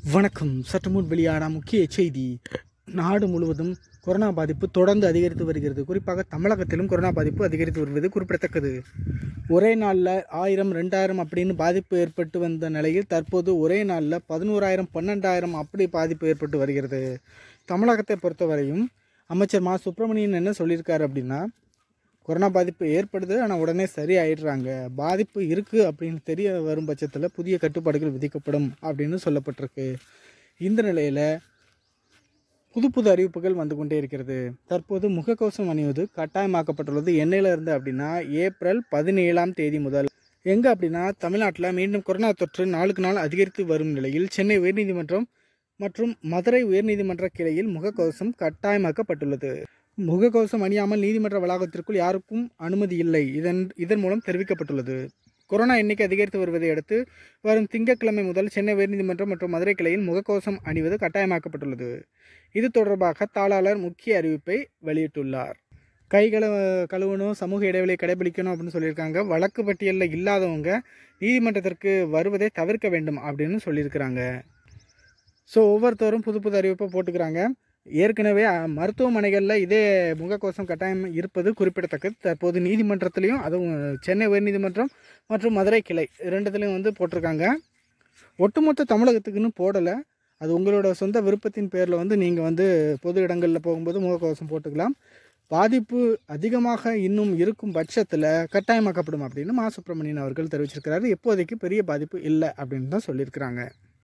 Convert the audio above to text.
வணக்கம். சற்று முன் வெளியான முக்கிய செய்தி. நாடு முழுவதும் கொரோனா பாதிப்பு தொடர்ந்து அதிகரித்து வருகிறது. குறிப்பாக தமிழகத்திலும் கொரோனா பாதிப்பு அதிகரித்து வருவது குறிப்பிடத்தக்கது. ஒரே நாளில் 1000, 2000 அப்படின்னு பாதிப்பு ஏற்பட்டு வந்த நிலையில் தற்போது ஒரே நாளில் 11,000, 12,000 அப்படி பாதிப்பு ஏற்பட்டு வருகிறது. தமிழகத்தை பொறுத்தவரையும் அமைச்சர் மா. சுப்பிரமணியன் என்ன சொல்லியிருக்காரு அப்படின்னா, கொரோனா பாதிப்பு ஏற்படுது, ஆனால் உடனே சரி ஆயிடுறாங்க. பாதிப்பு இருக்குது அப்படின்னு தெரிய வரும் பட்சத்தில் புதிய கட்டுப்பாடுகள் விதிக்கப்படும் அப்படின்னு சொல்லப்பட்டிருக்கு. இந்த நிலையில் புது அறிவிப்புகள் வந்து கொண்டே இருக்கிறது. தற்போது முகக்கவசம் அணிவது கட்டாயமாக்கப்பட்டுள்ளது. என்னையிலிருந்து அப்படின்னா ஏப்ரல் 17 முதல். எங்கே அப்படின்னா தமிழ்நாட்டில் மீண்டும் கொரோனா தொற்று நாளுக்கு நாள் அதிகரித்து வரும் நிலையில் சென்னை உயர்நீதிமன்றம் மற்றும் மதுரை உயர்நீதிமன்ற கிளையில் முகக்கவசம் கட்டாயமாக்கப்பட்டுள்ளது. முகக்கவசம் அணியாமல் நீதிமன்ற வளாகத்திற்குள் யாருக்கும் அனுமதி இல்லை. இதன் மூலம் தெரிவிக்கப்பட்டுள்ளது. கொரோனா எண்ணிக்கை அதிகரித்து வருவதை அடுத்து வரும் திங்கட்கிழமை முதல் சென்னை உயர்நீதிமன்றம் மற்றும் மதுரை கிளையில் முகக்கவசம் அணிவது கட்டாயமாக்கப்பட்டுள்ளது. இது தொடர்பாக தாளாளர் முக்கிய அறிவிப்பை வெளியிட்டுள்ளார். கைகளை கழுவணும், சமூக இடைவெளியை கடைபிடிக்கணும் அப்படின்னு சொல்லியிருக்காங்க. வழக்கு பட்டியலில் இல்லாதவங்க நீதிமன்றத்திற்கு வருவதை தவிர்க்க வேண்டும் அப்படின்னு சொல்லியிருக்கிறாங்க. ஸோ ஒவ்வொருத்தரும் புது அறிவிப்பை போட்டுக்கிறாங்க. ஏற்கனவே மருத்துவமனைகளில் இதே முகக்கவசம் கட்டாயம் இருப்பது குறிப்பிடத்தக்கது. தற்போது நீதிமன்றத்திலையும், அதுவும் சென்னை உயர்நீதிமன்றம் மற்றும் மதுரை கிளை ரெண்டுத்துலேயும் போட்டிருக்காங்க. ஒட்டுமொத்த தமிழகத்துக்குன்னு போடலை. அது உங்களோட சொந்த விருப்பத்தின் பேரில் நீங்கள் பொது இடங்களில் போகும்போது முகக்கவசம் போட்டுக்கலாம். பாதிப்பு அதிகமாக இன்னும் இருக்கும் பட்சத்தில் கட்டாயமாக்கப்படும் அப்படின்னு மா. சுப்பிரமணியன் அவர்கள் தெரிவிச்சிருக்கிறாரு. இப்போதைக்கு பெரிய பாதிப்பு இல்லை அப்படின்னு தான் சொல்லியிருக்கிறாங்க.